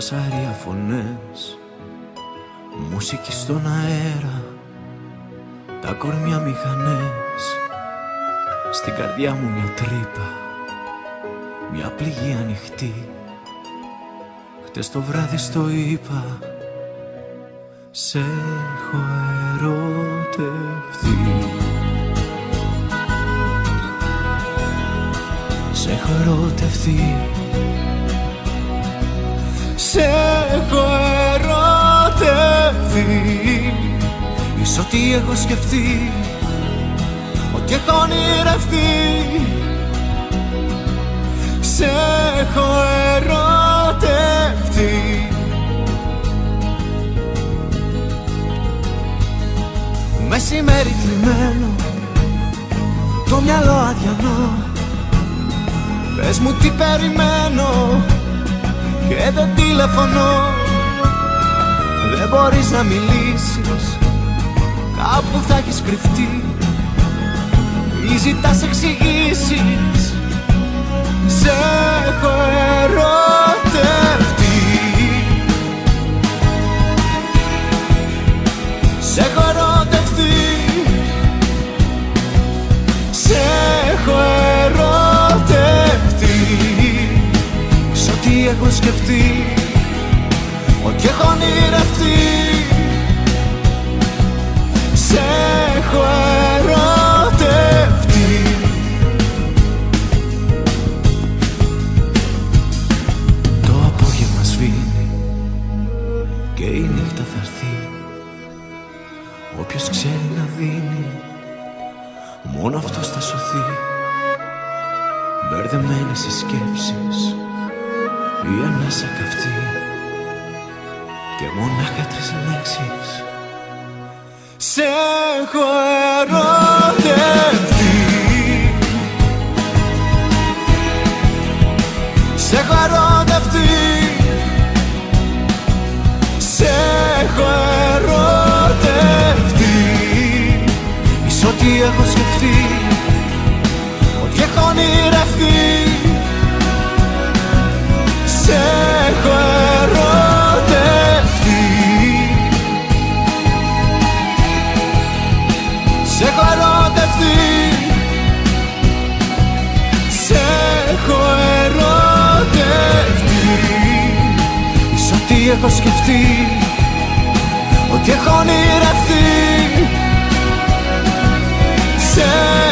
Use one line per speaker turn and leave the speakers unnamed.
φασαρία φωνές, μουσική στον αέρα, τα κορμιά μηχανές. Στην καρδιά μου μια τρύπα, μια πληγή ανοιχτή. Χτες το βράδυ στο είπα, σε έχω ερωτευτεί. Σε έχω ερωτευτεί. Σε έχω ερωτευτεί. Ίσως ότι έχω σκεφτεί, ότι έχω ονειρευτεί. Σε έχω ερωτευτεί. Μεσημέρι θλιμμένο, το μυαλό αδιανό. Πες μου τι περιμένω και δεν τηλεφωνώ. Δεν μπορείς να μιλήσεις, κάπου θα έχεις κρυφτεί ή ζητάς εξηγήσεις. Σε έχω ερωτευτεί. Σε έχω ερωτευτεί. Σε έχω ερωτευτεί. Σ' ό,τι έχω σκεφτεί, ό,τι έχω ονειρευτεί. Σε έχω ερωτευτεί. Το απόγευμα σβήνει και η νύχτα θα έρθει. Όποιος ξέρει να δίνει, μόνο αυτός θα σωθεί. Μπερδεμένες οι σκέψεις, η ανάσα καυτή και μονάχα 3 λέξεις. Σε έχω ερωτευτεί. Σε έχω ερωτευτεί. Σε έχω ερωτευτεί. Ίσως ότι έχω σκεφτεί, ότι έχω ονειρευτεί. Σε έχω ερωτευτεί. Σε έχω ερωτευτεί. Σε έχω ερωτευτεί. Ίσως ότι έχω σκεφτεί, ότι έχω ονειρευτεί. Σε